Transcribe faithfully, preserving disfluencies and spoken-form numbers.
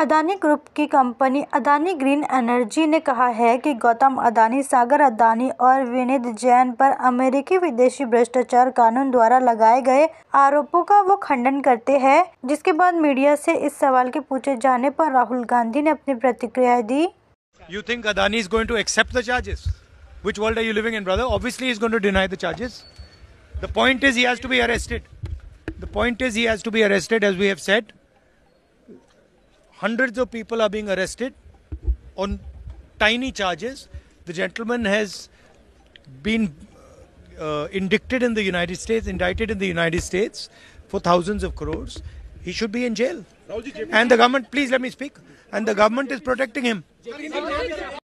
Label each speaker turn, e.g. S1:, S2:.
S1: Adani group की company Adani green energy ने कहा है कि गौतम अदानी, सागर अदानी और विनीत जैन पर अमेरिकी विदेशी भ्रष्टाचार कानून द्वारा लगाए गए आरोपों का वो खंडन करते हैं। जिसके बाद मीडिया से इस सवाल के पूछे जाने पर राहुल गांधी ने अपनी प्रतिक्रिया दी।
S2: You think Adani is going to accept the charges? Which world are you living in, brother? Obviously, he is going to deny the charges. The point is, he has to be arrested. The point is, he has to be arrested, as we have said. Hundreds of people are being arrested on tiny charges. The gentleman has been uh, indicted in the United States, indicted in the United States for thousands of crores. He should be in jail. And the government, please let me speak. And the government is protecting him.